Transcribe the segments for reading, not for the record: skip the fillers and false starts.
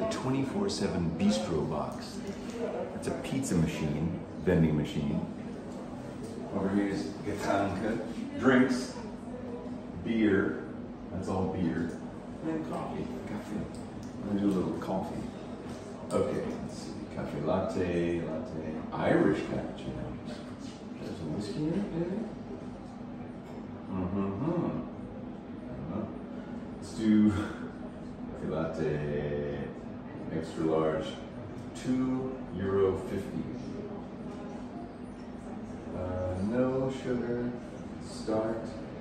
24/7 bistro box. It's a pizza machine, vending machine. Over here is Gatanka, drinks, beer, that's all beer, and coffee, cafe. I'm gonna do a little coffee. Okay, let's see, cafe latte, Irish cappuccino. There's a whiskey in it, maybe? Let's do cafe latte, extra large, €2.50. No sugar, start.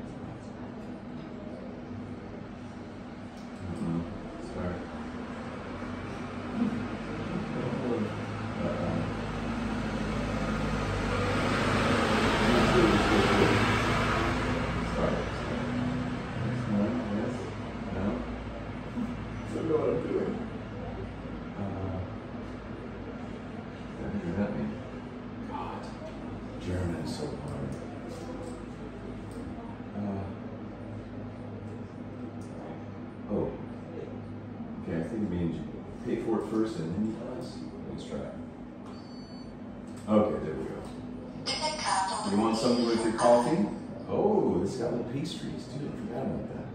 Start. German is so hard. Oh. Okay, I think it means you pay for it first and then you price. Let's try it. Okay, there we go. You want something with your coffee? Oh, it's got little pastries too. I forgot about that.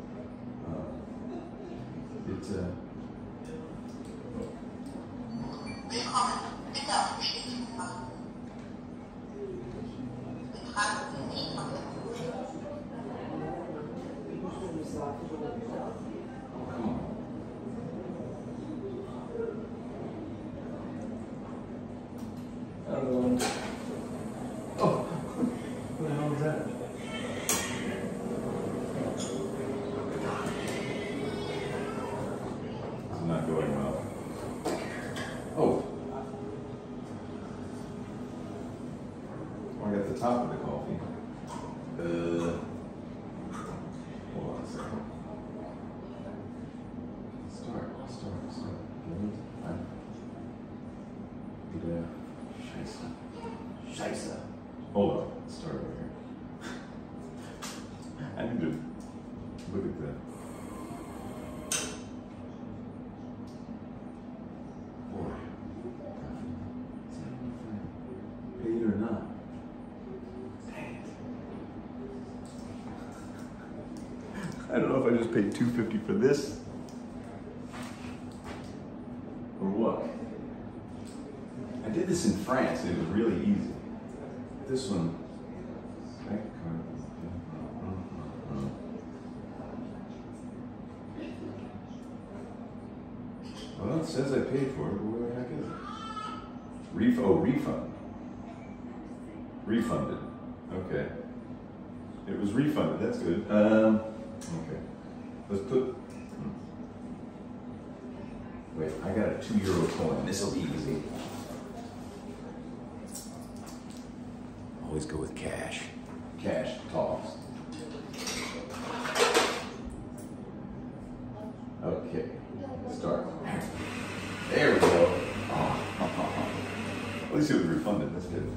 Oh, what the hell is that? This is not going well. Oh. I got the top of the coffee. Hold on a second. Start. Scheisse. Hold on. Let's start over here. I need to look at that. Boy. Paid or not? Dang it. I don't know if I just paid $2.50 for this or what. I did this in France and it was really easy. This one, well, it says I paid for it, but where the heck is it? Refund. Refunded. Okay. It was refunded, that's good. Okay. Let's put, wait, I got a €2 coin. This'll be easy. Always go with cash. Cash talks. Okay, start. There we go. At least it was refunded, that's good.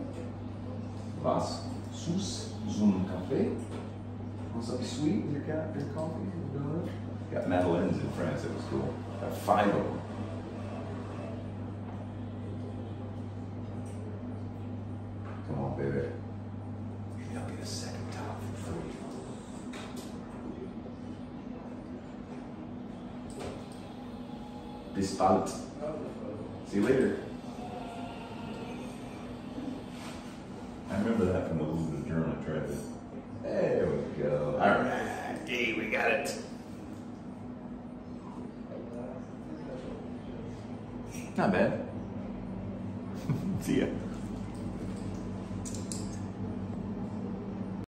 Was sus zum Kaffee? Want something sweet with your coffee? Got Madeleines in France, it was cool. Got 5 of them. Come on, baby. Maybe I'll get a second top for free. Bis bald. See you later. I remember that from the little bit of German I tried it. There we go. All right. Hey, we got it. Not bad. See ya.